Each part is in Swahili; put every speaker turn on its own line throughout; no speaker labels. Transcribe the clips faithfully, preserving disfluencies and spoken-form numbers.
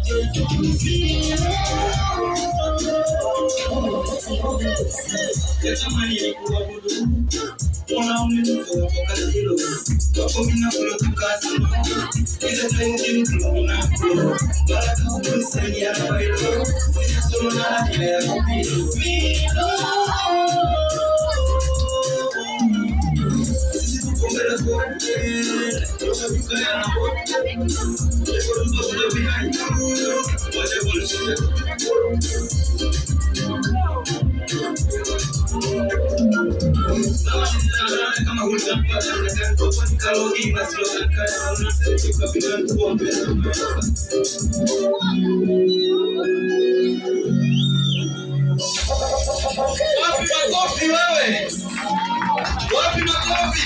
Let money go Una umini kutoka hilo Wako mina kulo tukasa Ile tengi kuna kulo Baraka ukusani ya bailo Sina solo na ile ya kupilo Milo Sisi tukumbele kote Yoka yuka ya na bote Leko lupa kuda behind Waje bullshit kama hulipata na kwa kalogi na slogan kana unasema kwa bila kuombe wapi makofi wewe wapi makofi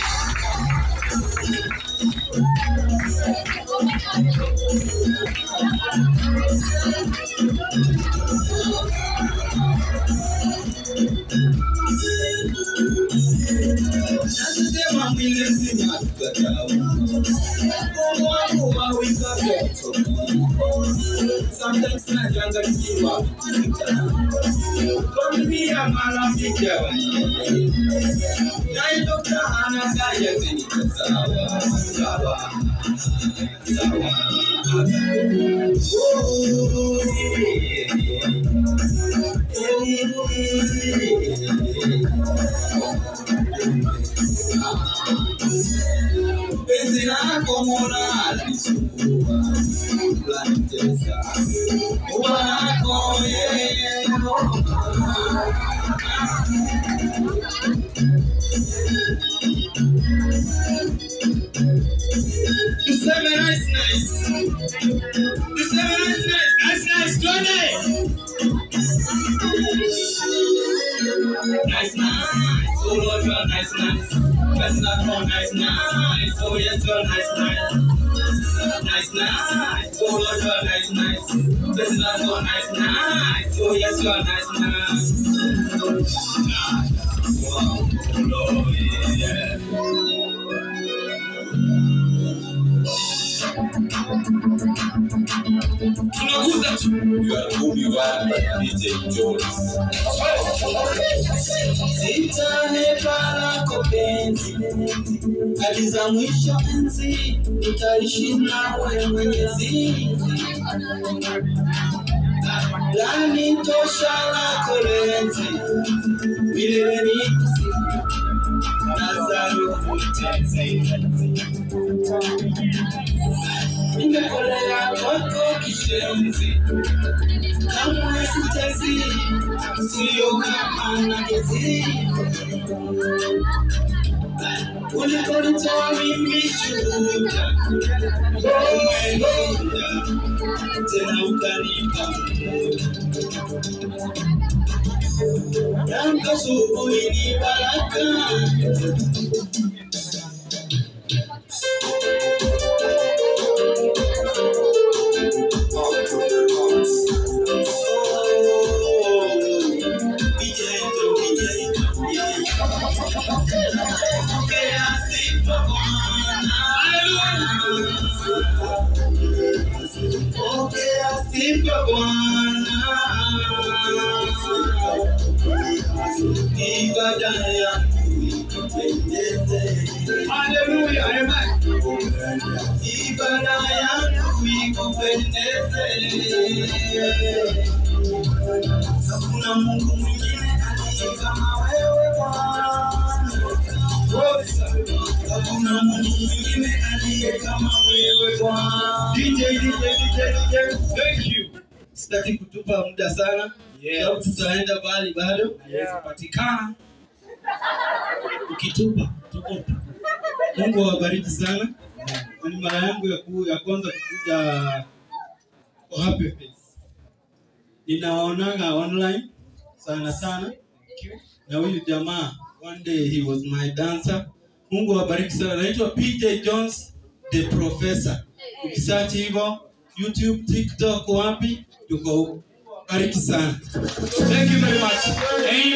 Nasema mwile zima tukatao Mungu wangu waweza vyoto Sometimes na janga nikiwa Familia marafiki ya wani Nai dokta anagaya zenika sawa Sawa Sawa Oh Penzi lako mona alisumbua Lanitesa Wako yeye Tuseme nice nice Tuseme nice nice Nice nice Tony Nice nice Oh Lord you are nice nice That's not more nice nice Oh yes you are nice nice Nice nice Oh Lord you are nice nice That's not more nice nice Oh yes you are nice nice Wow Lord yeah Tunaguza tu You are who you are D J Jones Sita hepara kopenzi Aliza mwisho enzi Utaishi nawe mwenyezi Lani tosha la kolenzi Milele ni kusifu Nazaru kutenzi Nimekolea kwako kishenzi Kamwe sitezi Sio kama nagezi Ulipolitoa mimi shuhuda Umeenda Tena ukanipa Yanka subuhi ni baraka Hallelujah, amen. Ibada yangu ikupendeze. Hakuna Mungu mwingine aliye kama wewe Bwana. Hakuna Mungu mwingine aliye kama wewe Bwana. D J, D J, D J, D J, thank you. Sitaki kutupa muda sana. Yeah. Sababu tutaenda bali bado. Haiwezi kupatikana. Ukitupa, tukopa. Mungu awabariki sana. Ni mara yangu ya, ku, ya kwanza kukuja kwa Happy Face. Ninaonaga online sana sana. Na huyu jamaa, one day he was my dancer. Mungu awabariki sana. Naitwa P J Jones the Professor. Ukisearch hivyo YouTube, TikTok wapi, tuko huko. Bariki sana. Thank you very much. Amen.